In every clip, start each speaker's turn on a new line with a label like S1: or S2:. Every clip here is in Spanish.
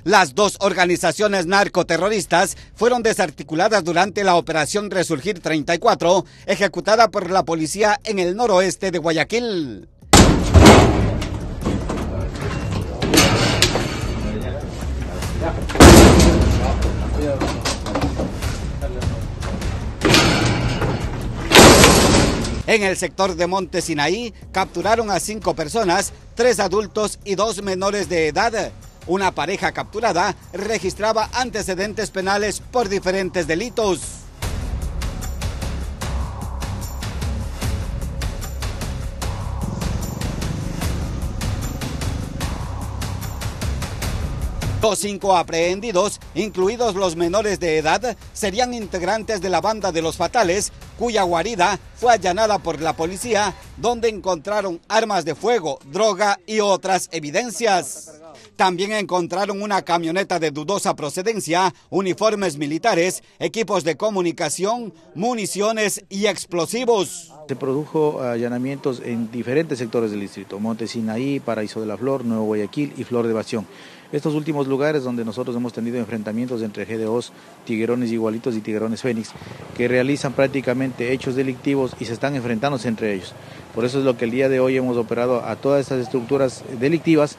S1: Las dos organizaciones narcoterroristas fueron desarticuladas durante la Operación Resurgir 34, ejecutada por la policía en el noroeste de Guayaquil. En el sector de Monte Sinaí capturaron a 5 personas, 3 adultos y 2 menores de edad. Una pareja capturada registraba antecedentes penales por diferentes delitos. Los 5 aprehendidos, incluidos los menores de edad, serían integrantes de la banda de los Fatales, cuya guarida fue allanada por la policía, donde encontraron armas de fuego, droga y otras evidencias. También encontraron una camioneta de dudosa procedencia, uniformes militares, equipos de comunicación, municiones y explosivos.
S2: Se produjo allanamientos en diferentes sectores del distrito: Monte Sinaí, Paraíso de la Flor, Nuevo Guayaquil y Flor de Bastión. Estos últimos lugares donde nosotros hemos tenido enfrentamientos entre GDOs, Tiguerones Igualitos y Tiguerones Fénix, que realizan prácticamente hechos delictivos y se están enfrentándose entre ellos. Por eso es lo que el día de hoy hemos operado a todas estas estructuras delictivas.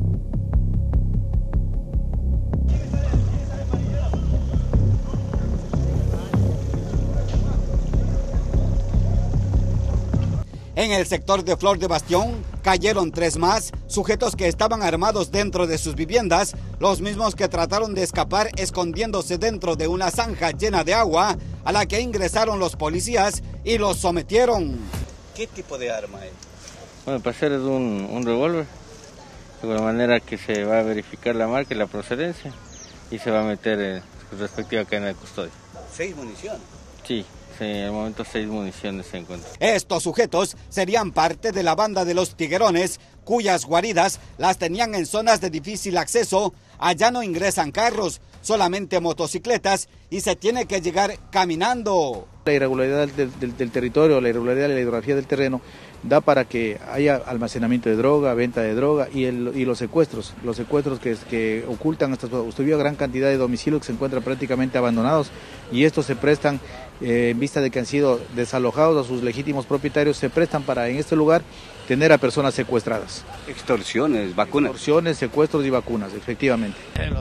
S1: En el sector de Flor de Bastión cayeron 3 más, sujetos que estaban armados dentro de sus viviendas, los mismos que trataron de escapar escondiéndose dentro de una zanja llena de agua, a la que ingresaron los policías y los sometieron. ¿Qué tipo de arma es?
S3: Bueno, al parecer es un revólver, de alguna manera que se va a verificar la marca y la procedencia y se va a meter en su respectiva cadena de custodia.
S1: ¿6 municiones?
S3: Sí. En el momento 6 municiones se encuentran.
S1: Estos sujetos serían parte de la banda de los Tiguerones, cuyas guaridas las tenían en zonas de difícil acceso. Allá no ingresan carros, solamente motocicletas, y se tiene que llegar caminando.
S2: La irregularidad del territorio, la irregularidad de la hidrografía del terreno da para que haya almacenamiento de droga, venta de droga y los secuestros que ocultan usted vio gran cantidad de domicilios que se encuentran prácticamente abandonados, y estos se prestan, en vista de que han sido desalojados a sus legítimos propietarios, se prestan para en este lugar tener a personas secuestradas.
S1: Extorsiones, vacunas.
S2: Extorsiones, secuestros y vacunas, efectivamente.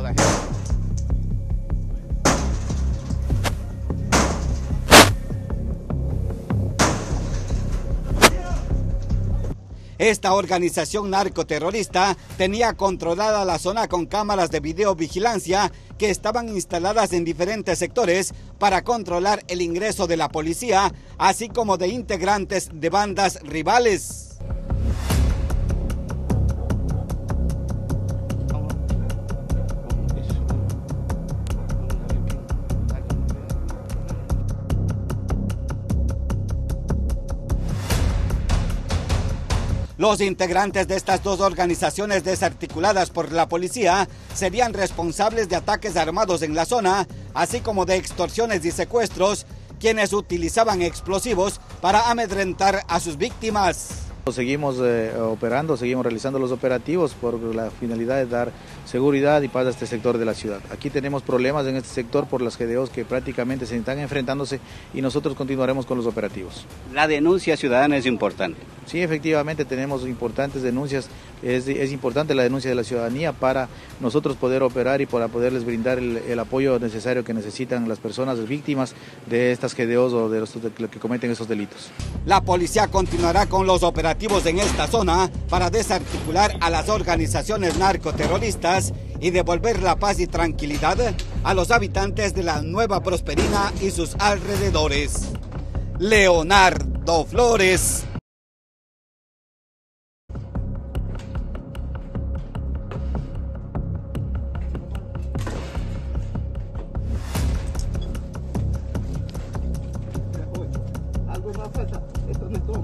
S1: Esta organización narcoterrorista tenía controlada la zona con cámaras de videovigilancia que estaban instaladas en diferentes sectores para controlar el ingreso de la policía, así como de integrantes de bandas rivales. Los integrantes de estas dos organizaciones desarticuladas por la policía serían responsables de ataques armados en la zona, así como de extorsiones y secuestros, quienes utilizaban explosivos para amedrentar a sus víctimas.
S2: Seguimos operando, seguimos realizando los operativos por la finalidad de dar seguridad y paz a este sector de la ciudad. Aquí tenemos problemas en este sector por las GDOs que prácticamente se están enfrentándose, y nosotros continuaremos con los operativos.
S1: La denuncia ciudadana es importante.
S2: Sí, efectivamente tenemos importantes denuncias. Es importante la denuncia de la ciudadanía para nosotros poder operar y para poderles brindar el apoyo necesario que necesitan las personas víctimas de estas GDOs o de los que cometen esos delitos.
S1: La policía continuará con los operativos en esta zona para desarticular a las organizaciones narcoterroristas y devolver la paz y tranquilidad a los habitantes de la Nueva Prosperina y sus alrededores. Leonardo Flores.
S4: Algo más falta, esto no es todo.